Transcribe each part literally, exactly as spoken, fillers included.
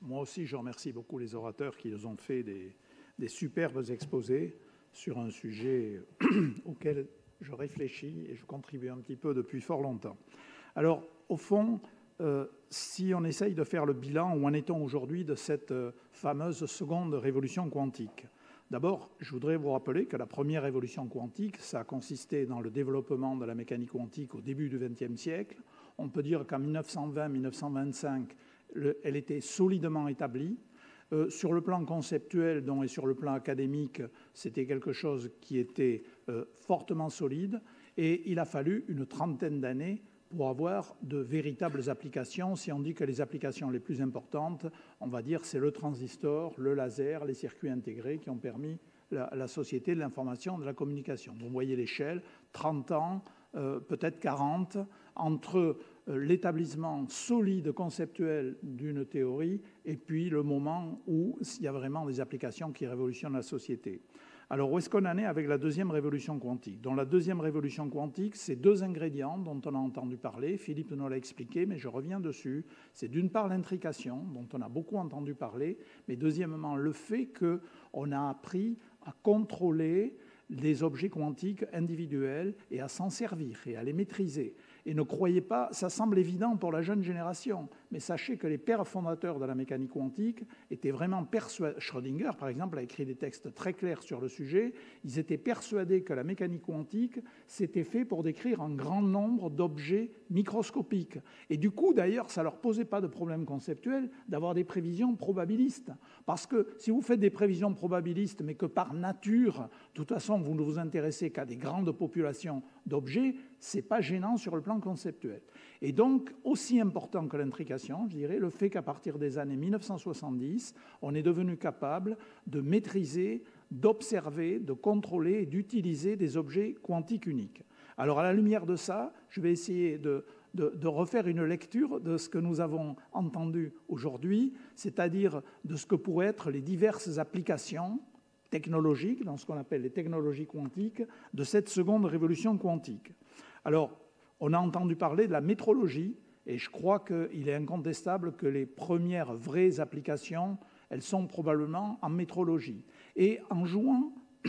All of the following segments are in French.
moi aussi, je remercie beaucoup les orateurs qui nous ont fait des, des superbes exposés sur un sujet auquel je réfléchis et je contribue un petit peu depuis fort longtemps. Alors, au fond, euh, si on essaye de faire le bilan, où en est-on aujourd'hui de cette euh, fameuse seconde révolution quantique? D'abord, je voudrais vous rappeler que la première révolution quantique, ça a consisté dans le développement de la mécanique quantique au début du vingtième siècle. On peut dire qu'en mille neuf cent vingt mille neuf cent vingt-cinq, le, elle était solidement établie. Euh, sur le plan conceptuel donc, et sur le plan académique, c'était quelque chose qui était euh, fortement solide. Et il a fallu une trentaine d'années pour avoir de véritables applications. Si on dit que les applications les plus importantes, on va dire c'est le transistor, le laser, les circuits intégrés qui ont permis la, la société de l'information, de la communication. Vous voyez l'échelle, trente ans, euh, peut-être quarante, entre euh, l'établissement solide conceptuel d'une théorie et puis le moment où il y a vraiment des applications qui révolutionnent la société. Alors, où est-ce qu'on en est avec la deuxième révolution quantique? Dans la deuxième révolution quantique, c'est deux ingrédients dont on a entendu parler. Philippe nous l'a expliqué, mais je reviens dessus. C'est d'une part l'intrication, dont on a beaucoup entendu parler, mais deuxièmement, le fait qu'on a appris à contrôler les objets quantiques individuels et à s'en servir et à les maîtriser. Et ne croyez pas, ça semble évident pour la jeune génération, mais sachez que les pères fondateurs de la mécanique quantique étaient vraiment persuadés, Schrödinger par exemple a écrit des textes très clairs sur le sujet, ils étaient persuadés que la mécanique quantique s'était fait pour décrire un grand nombre d'objets microscopiques. Et du coup d'ailleurs, ça ne leur posait pas de problème conceptuel d'avoir des prévisions probabilistes. Parce que si vous faites des prévisions probabilistes, mais que par nature, de toute façon, vous ne vous intéressez qu'à des grandes populations d'objets, ce n'est pas gênant sur le plan conceptuel. Et donc, aussi important que l'intrication, je dirais, le fait qu'à partir des années mille neuf cent soixante-dix, on est devenu capable de maîtriser, d'observer, de contrôler et d'utiliser des objets quantiques uniques. Alors, à la lumière de ça, je vais essayer de, de, de refaire une lecture de ce que nous avons entendu aujourd'hui, c'est-à-dire de ce que pourraient être les diverses applications technologiques, dans ce qu'on appelle les technologies quantiques, de cette seconde révolution quantique. Alors, on a entendu parler de la métrologie, et je crois qu'il est incontestable que les premières vraies applications, elles sont probablement en métrologie. Et en jouant,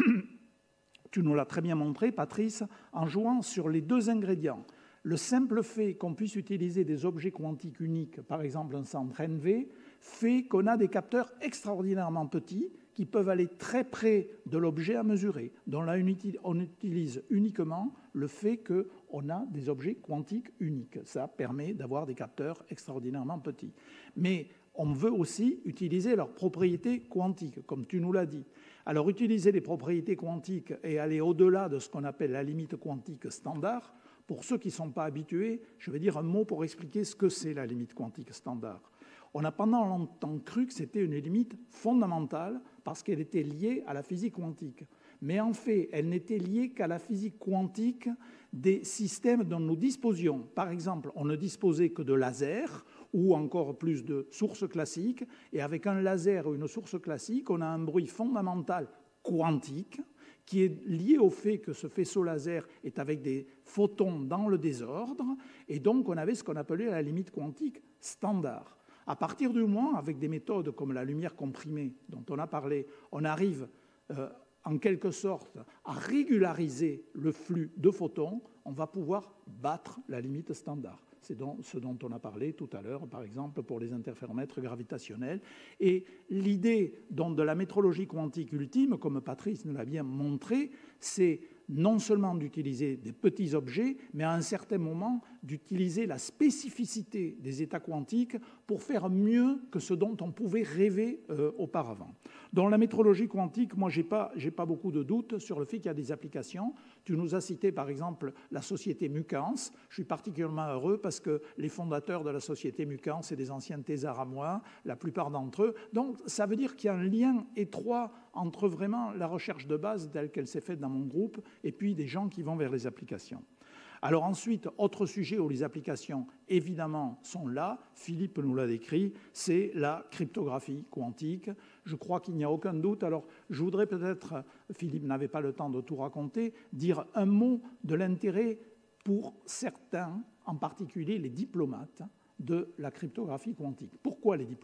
tu nous l'as très bien montré, Patrice, en jouant sur les deux ingrédients, le simple fait qu'on puisse utiliser des objets quantiques uniques, par exemple un centre N V, fait qu'on a des capteurs extraordinairement petits qui peuvent aller très près de l'objet à mesurer. Donc là, on utilise uniquement le fait qu'on a des objets quantiques uniques. Ça permet d'avoir des capteurs extraordinairement petits. Mais on veut aussi utiliser leurs propriétés quantiques, comme tu nous l'as dit. Alors, utiliser les propriétés quantiques et aller au-delà de ce qu'on appelle la limite quantique standard, pour ceux qui ne sont pas habitués, je vais dire un mot pour expliquer ce que c'est la limite quantique standard. On a pendant longtemps cru que c'était une limite fondamentale parce qu'elle était liée à la physique quantique. Mais en fait, elle n'était liée qu'à la physique quantique des systèmes dont nous disposions. Par exemple, on ne disposait que de lasers ou encore plus de sources classiques. Et avec un laser ou une source classique, on a un bruit fondamental quantique qui est lié au fait que ce faisceau laser est avec des photons dans le désordre. Et donc, on avait ce qu'on appelait la limite quantique standard. À partir du moment, avec des méthodes comme la lumière comprimée dont on a parlé, on arrive euh, en quelque sorte à régulariser le flux de photons, on va pouvoir battre la limite standard. C'est donc ce dont on a parlé tout à l'heure, par exemple, pour les interféromètres gravitationnels. Et l'idée de la métrologie quantique ultime, comme Patrice nous l'a bien montré, c'est non seulement d'utiliser des petits objets, mais à un certain moment d'utiliser la spécificité des états quantiques pour faire mieux que ce dont on pouvait rêver euh, auparavant. Dans la métrologie quantique, moi, je n'ai pas, j'ai pas beaucoup de doutes sur le fait qu'il y a des applications. Tu nous as cité, par exemple, la société Mucans. Je suis particulièrement heureux parce que les fondateurs de la société Mucans, c'est des anciens thésards à moi, la plupart d'entre eux. Donc, ça veut dire qu'il y a un lien étroit entre vraiment la recherche de base telle qu'elle s'est faite dans mon groupe et puis des gens qui vont vers les applications. Alors ensuite, autre sujet où les applications, évidemment, sont là, Philippe nous l'a décrit, c'est la cryptographie quantique. Je crois qu'il n'y a aucun doute. Alors, je voudrais peut-être, Philippe n'avait pas le temps de tout raconter, dire un mot de l'intérêt pour certains, en particulier les diplomates, de la cryptographie quantique. Pourquoi les diplomates ?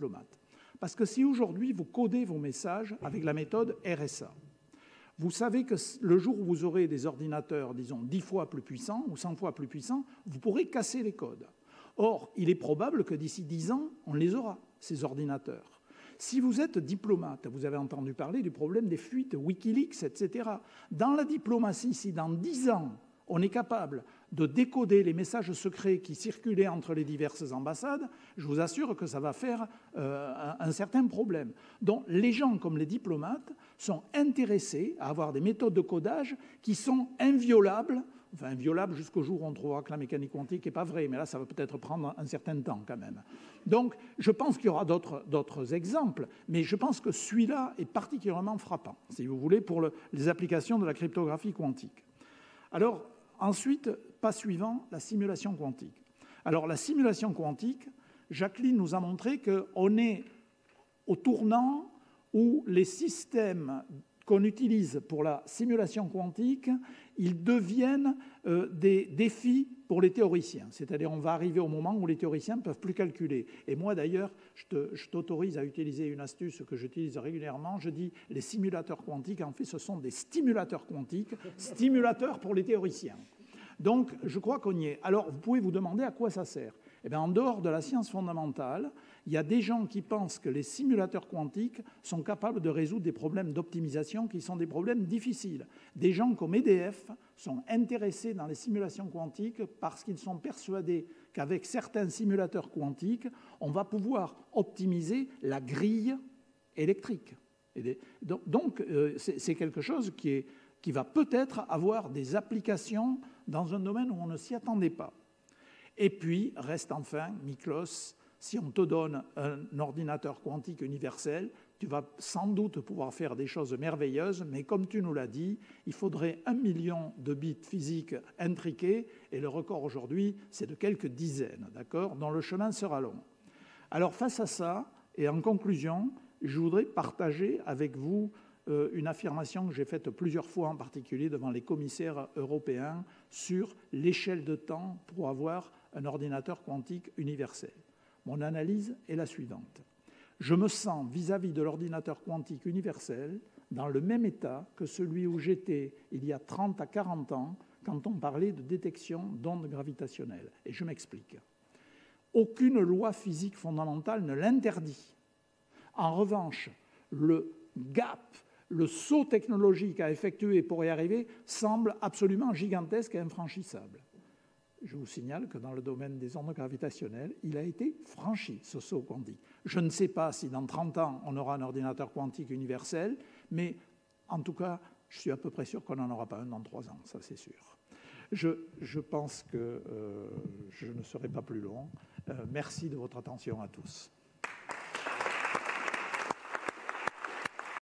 Parce que si aujourd'hui vous codez vos messages avec la méthode R S A, vous savez que le jour où vous aurez des ordinateurs, disons, dix fois plus puissants ou cent fois plus puissants, vous pourrez casser les codes. Or, il est probable que d'ici dix ans, on les aura, ces ordinateurs. Si vous êtes diplomate, vous avez entendu parler du problème des fuites, Wikileaks, et cetera. Dans la diplomatie, si dans dix ans, on est capable de décoder les messages secrets qui circulaient entre les diverses ambassades, je vous assure que ça va faire euh, un, un certain problème. Donc les gens comme les diplomates sont intéressés à avoir des méthodes de codage qui sont inviolables, enfin inviolables jusqu'au jour où on trouvera que la mécanique quantique n'est pas vraie, mais là ça va peut-être prendre un certain temps quand même. Donc je pense qu'il y aura d'autres exemples, mais je pense que celui-là est particulièrement frappant, si vous voulez, pour le, les applications de la cryptographie quantique. Alors, ensuite, pas suivant, la simulation quantique. Alors, la simulation quantique, Jacqueline nous a montré qu'on est au tournant où les systèmes qu'on utilise pour la simulation quantique, ils deviennent euh, des défis pour les théoriciens. C'est-à-dire on va arriver au moment où les théoriciens ne peuvent plus calculer. Et moi, d'ailleurs, je t'autorise à utiliser une astuce que j'utilise régulièrement. Je dis les simulateurs quantiques, en fait, ce sont des stimulateurs quantiques, stimulateurs pour les théoriciens. Donc, je crois qu'on y est. Alors, vous pouvez vous demander à quoi ça sert. Eh bien, en dehors de la science fondamentale, il y a des gens qui pensent que les simulateurs quantiques sont capables de résoudre des problèmes d'optimisation qui sont des problèmes difficiles. Des gens comme E D F sont intéressés dans les simulations quantiques parce qu'ils sont persuadés qu'avec certains simulateurs quantiques, on va pouvoir optimiser la grille électrique. Et donc, euh, c'est quelque chose qui, est, qui va peut-être avoir des applications dans un domaine où on ne s'y attendait pas. Et puis, reste enfin, Miklos, si on te donne un ordinateur quantique universel, tu vas sans doute pouvoir faire des choses merveilleuses, mais comme tu nous l'as dit, il faudrait un million de bits physiques intriqués, et le record aujourd'hui, c'est de quelques dizaines, d'accord, dont le chemin sera long. Alors, face à ça, et en conclusion, je voudrais partager avec vous euh, une affirmation que j'ai faite plusieurs fois, en particulier devant les commissaires européens, sur l'échelle de temps pour avoir un ordinateur quantique universel. Mon analyse est la suivante. Je me sens vis-à-vis de l'ordinateur quantique universel dans le même état que celui où j'étais il y a trente à quarante ans quand on parlait de détection d'ondes gravitationnelles. Et je m'explique. Aucune loi physique fondamentale ne l'interdit. En revanche, le gap, le saut technologique à effectuer pour y arriver semble absolument gigantesque et infranchissable. Je vous signale que dans le domaine des ondes gravitationnelles, il a été franchi, ce saut quantique. Je ne sais pas si dans trente ans, on aura un ordinateur quantique universel, mais en tout cas, je suis à peu près sûr qu'on n'en aura pas un dans trois ans, ça c'est sûr. Je, je pense que euh, je ne serai pas plus long. Euh, merci de votre attention à tous.